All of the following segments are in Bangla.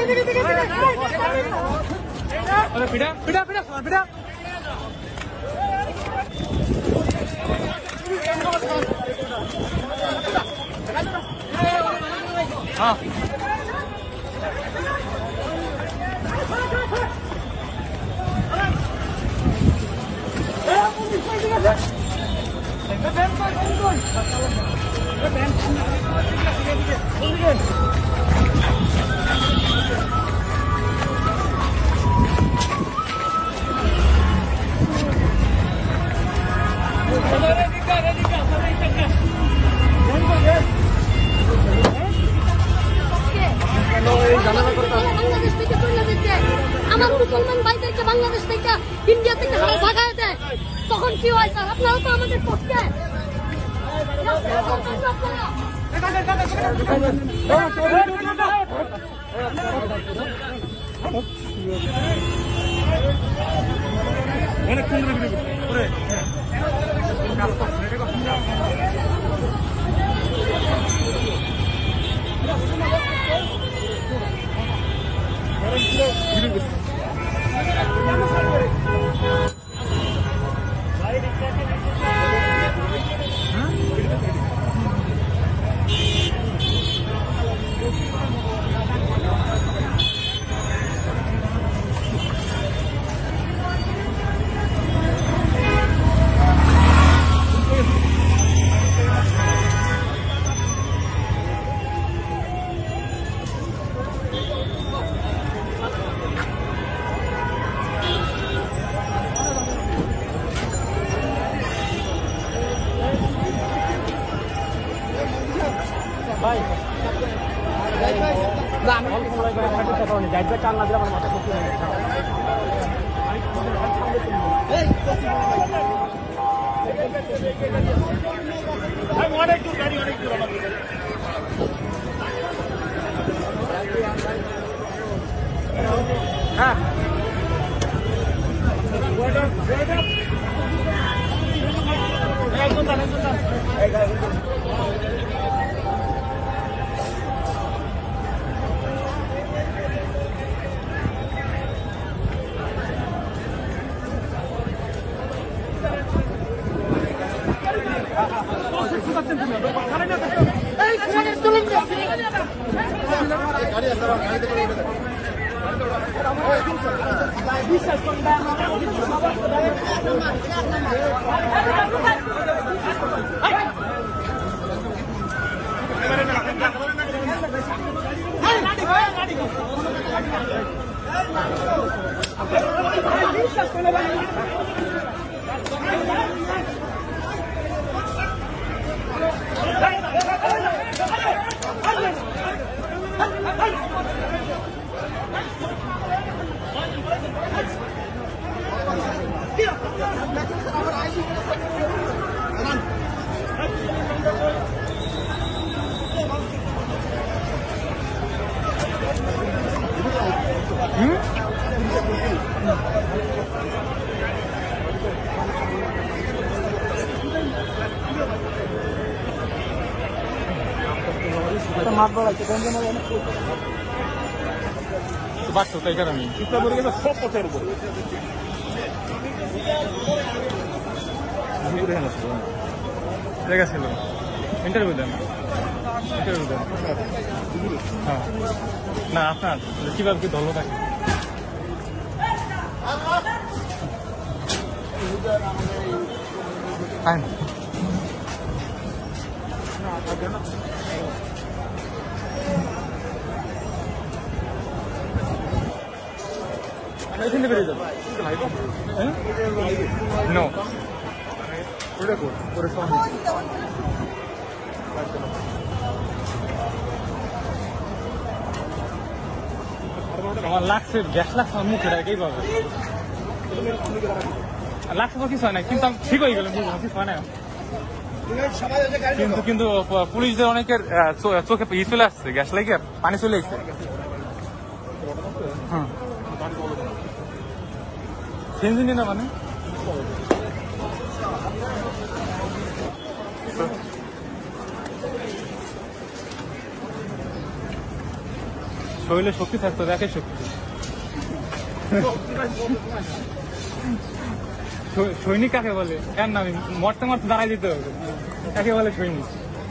पिटा पिटा पिटा पिटा हाँ আমার মুসলমান ভাইদেরকে বাংলাদেশ থেকে ইন্ডিয়া থেকে ভাগায় দেয় তখন কি হয় স্যার? আপনারা তো আমাদের পক্ষে বাড়ছো তাই কারণে চিন্তা করে গেলে সব পথের উপর জায়গা ছিল ইন্টারভিউ দেন হ্যাঁ না আপনার কিভাবে কি ধরলো থাকে এখানে বেরিয়ে যাবো নো ওটা করে আমার লাগছে গ্যাস লাগছে আমার মুখে একেই পাবে লাগছে তো কিছু হয় না কিন্তু আমি ঠিক হয়ে গেলাম কিছু হয় না কিন্তু পুলিশদের অনেকের চোখে ই চলে আসছে গ্যাস লাগে পানি চলে আসছে হ্যাঁ সেন্সিনি না মানে শরীরে শক্তি থাকতো, দেখে শক্তি। সৈনিক কাকে বলে? এর নামে মরতে মরতে দাঁড়াই দিতে হবে, কাকে বলে সৈনিক?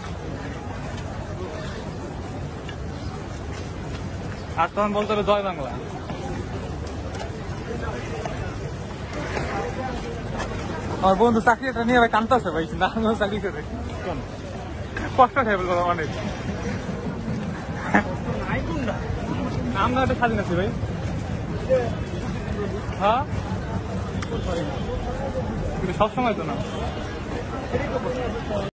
আর তখন বলতে হবে জয় বাংলা। আমার বন্ধু চাকরিটা নিয়ে ভাই কানতেছে ভাই, না চাকরি করে কষ্ট খাই বলবো অনেক। আমরা একটা স্বাধীন আছি ভাই। হ্যাঁ সবসময় তো না।